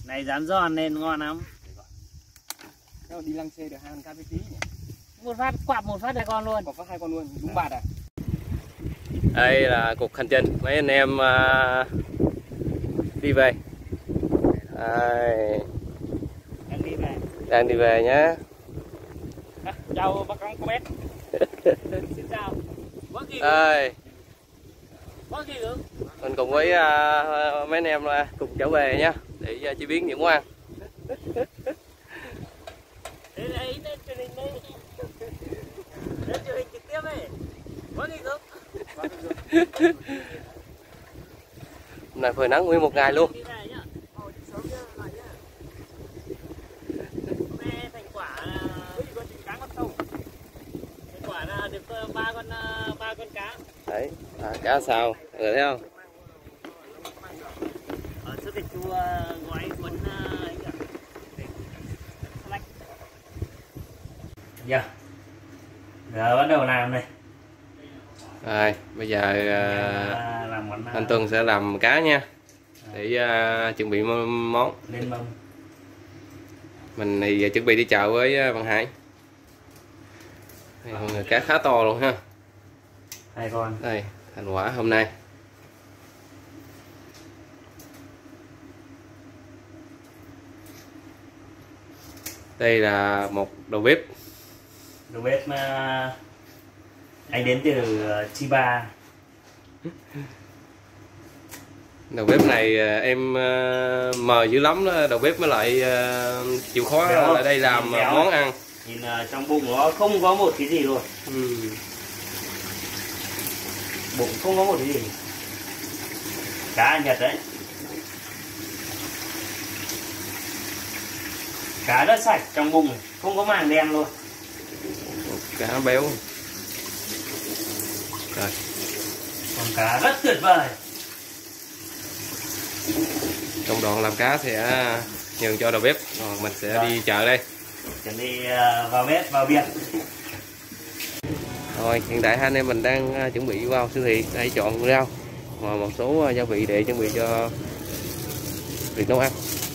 Này rán giòn nên ngon lắm. Nếu đi lăng xe được 2 con cá tí nhỉ? Một phát quạt một phát 2 con luôn. Quạt phát 2 con luôn, đúng bạt à? Đây là cuộc hành trình mấy anh em đi về. Đây. Đang đi về nhá. Chào bác con bé. Xin chào. Đây. Có gì nữa? Mình cùng với mấy anh em cùng trở về nhá, để chế biến những món ăn. Đây lên truyền hình đây. Lên truyền hình trực tiếp ấy. Có gì không? Hôm nay phơi nắng nguyên một ngày luôn. Thành quả là được 3 con cá. Đấy, cá sao, rồi thấy không? Ở số thịt chua gói cuốn ấy kìa. Giờ bắt đầu làm này. Rồi, bây giờ anh Tuân sẽ làm cá nha, để chuẩn bị món. Lên mâm. Mình thì chuẩn bị đi chợ với Văn Hải. Cá khá to luôn ha. 2 con. Đây, thành quả hôm nay. Đây là một đầu bếp. Đầu bếp anh đến từ Chiba. Đầu bếp này em mời dữ lắm đó, đầu bếp mới lại chịu khó lại đây làm món ăn. Nhìn trong bụng nó không có một cái gì luôn. Bụng không có một cái gì. Cá Nhật đấy. Cá rất sạch, trong bụng không có màng đen luôn. Cá béo. Rồi. Con cá rất tuyệt vời. Trong đoạn làm cá sẽ nhường cho đầu bếp, còn mình sẽ đi chợ đây. Chuẩn bị vào bếp, vào biển. Rồi, hiện tại hai anh em mình đang chuẩn bị vào siêu thị để chọn rau và một số gia vị để chuẩn bị cho việc nấu ăn.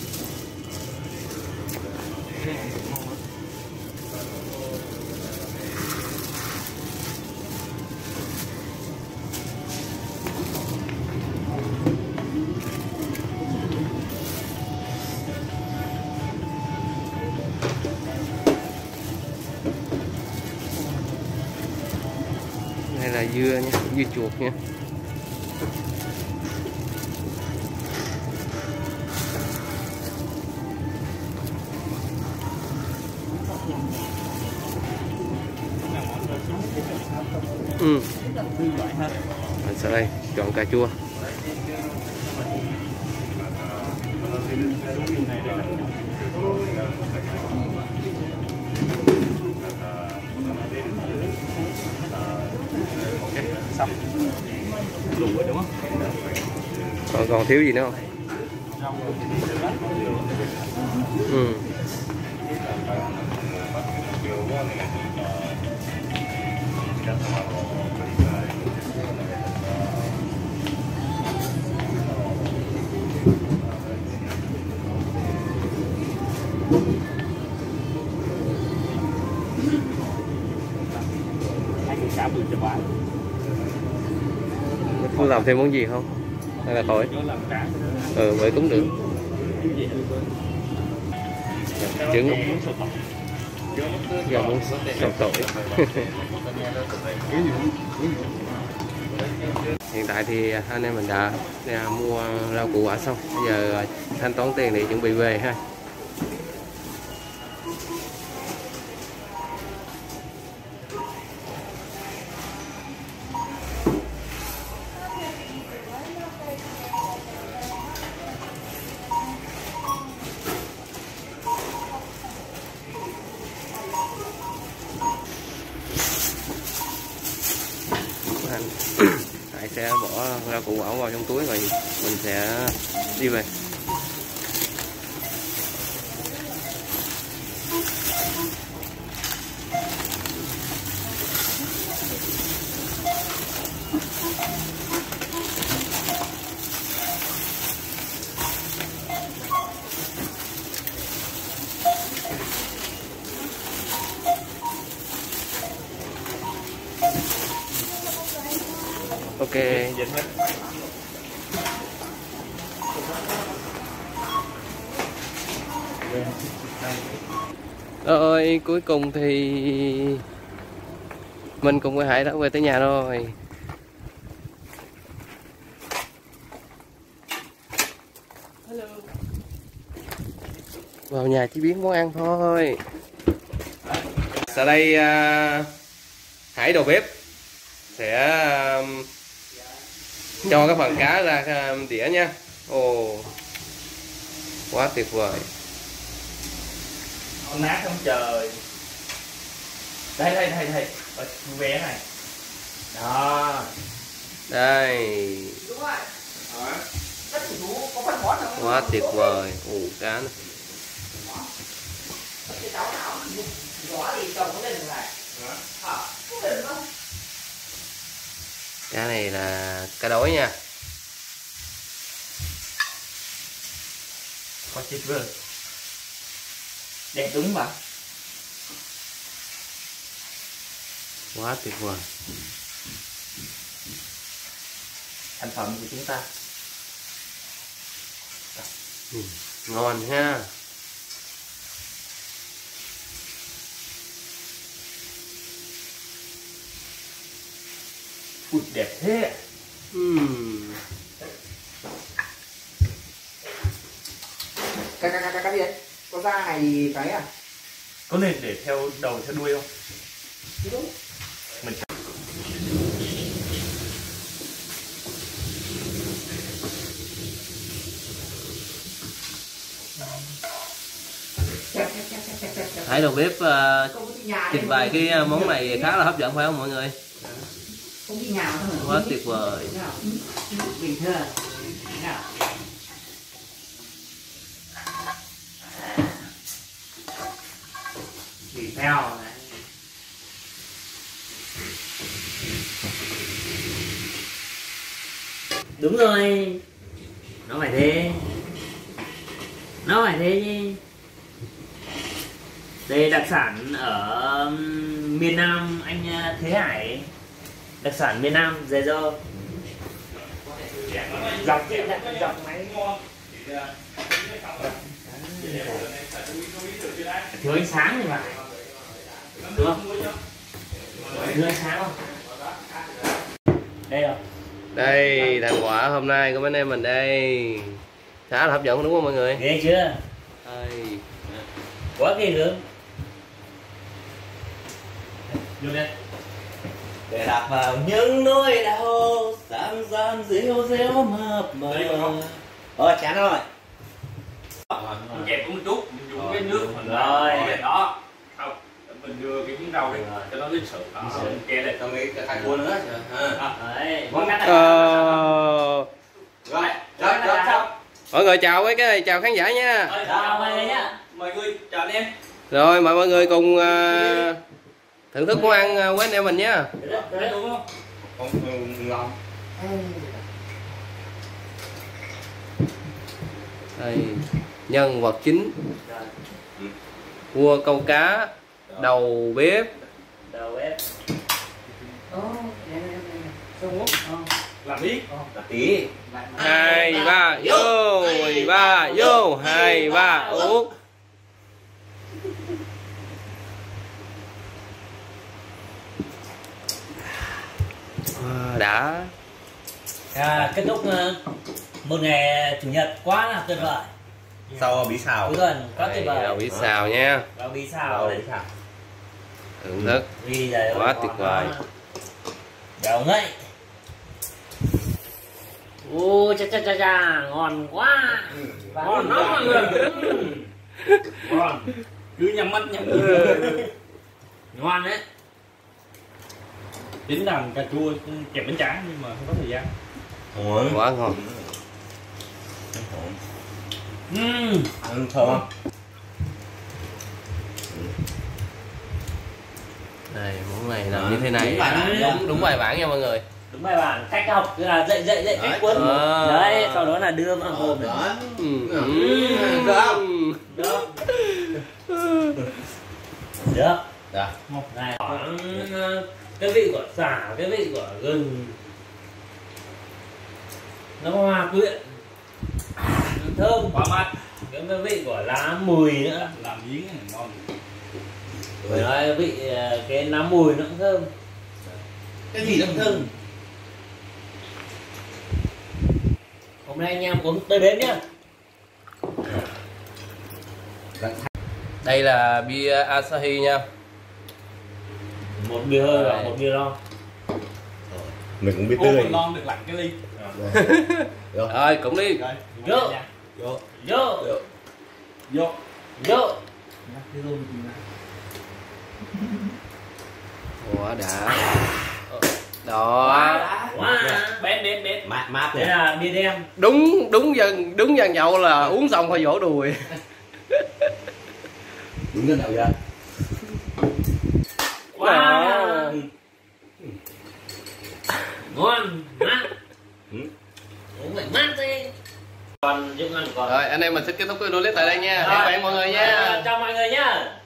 Đây là dưa nha, dưa chuột nha. Mình sẽ đây chọn cà chua. Xong. Đủ rồi đúng không? Còn thiếu gì nữa không? Muốn làm thêm món gì không? Hay là khỏi? Vậy cũng được. Trứng. Gà muốn sầu tỏi. Hiện tại thì anh em mình đã mua rau củ quả xong. Bây giờ thanh toán tiền để chuẩn bị về ha. Hải sẽ bỏ rau củ quả vào trong túi rồi mình sẽ đi về. Ok. Rồi cuối cùng thì mình cùng với Hải đã về tới nhà rồi. Hello. Vào nhà chế biến món ăn thôi. Sau đây Hải đầu bếp sẽ cho cái phần cá ra đĩa nha. Ồ, quá tuyệt vời. Nó nát không trời. Đây ở vé này. Đó. Đây. Đúng rồi. Đất của chú có phân bón không? Quá tuyệt vời. Ồ, cá này. Cái cháu nào gió thì trồng nó lên được này. Không lên không? Cá này là cá đối nha. Quá tuyệt vời. Đẹp đúng mà. Quá tuyệt vời. Sản phẩm của chúng ta. Ngon ha. Ui, đẹp thế. Cái gì đấy? Có da này cái à? Có nên để theo đầu theo đuôi không? Đúng. Mình Hải đầu bếp trình bày cái món này khá là hấp dẫn phải không mọi người? Không đi nhào thôi. Quá tuyệt vời. Bình thường. đi theo này. Đúng rồi. Nó phải thế. Nó phải thế chứ. Đây đặc sản ở miền Nam anh Thế Hải. Đặc sản miền Nam dễ dô. Dọc trên dọc máy. Thiếu ánh sáng thì phải. Đúng không? Thiếu ánh sáng không? Đây rồi. Đây thành quả hôm nay của mấy anh em mình đây. Khá là hấp dẫn đúng không mọi người? Ghê chưa? Đây. Quá ghê gớm. Vô đây. Để đạp vào những nỗi đau gian gian rêu rêu mập mờ. Thôi chán rồi. Mình kẹp cũng một chút, mình dùng cái nước mình rồi đó. Không, mình đưa cái miếng rau đi cho nó lịch sự. Kẹp đây, tôi nghĩ cái cua nữa. Đấy. Rồi. Mọi người chào với cái chào khán giả nha. Chào mọi người nhá. Mọi người chào anh em. Rồi mời mọi người cùng thưởng thức món ăn của anh em mình nhé. Đấy đúng không? Không ngon. Đây, nhân vật chính cua câu cá, đầu bếp. Đầu bếp. Làm đi. Là tí. 2 3 vô, 3 vô, 2 3 uống. Đã. Kết thúc một ngày chủ nhật quá là tuyệt vời. Sau bí xào. Cuối tuần quá tuyệt vời. Đậu bí xào nha. Đậu bí xào đấy. Thưởng thức. Quá tuyệt vời. Đậu ngậy. Ô cha ngon quá. Ngon lắm mọi người. Ngon. Cứ nhắm mắt nhắm Ngon đấy. Tính làm cà chua kẹp bánh tráng nhưng mà không có thời gian. Quá ngon. Thơm không? Đây món này làm như thế này đúng bài bản nha mọi người. Đúng bài bản, cách học là dạy cách cuốn. Đấy, sau đó là đưa vào hộp. Được không? Được. Được. Dạ. Này, cái vị của xả, cái vị của gừng, nó hòa quyện, thơm Quá mát. cái vị của lá mùi nữa, Làm giếng này ngon. phải nói vị cái lá mùi nó cũng thơm, cái gì nó cũng thơm. Hôm nay anh em uống tới bến nhá. Đây là bia Asahi nha. Một bia hơi và một bia lo. Mình cũng biết Ô, tươi. còn ngon được lạnh cái ly. Rồi cũng đi. Rồi. Vô. Vô. Vô. Vô. Vô. Quá đã. Đó. Wow. Bét. Mát Thế này. là bia đen. Đúng dân nhậu là uống xong phải vỗ đùi. Đúng cái nào ra. Wow. Ngon, mát. Uống phải mát đi. Còn Dũng ăn còn. Rồi anh em mình xin kết thúc cái video clip tại đây nha. Rồi. Hẹn gặp lại mọi người nha. Chào mọi người nhá.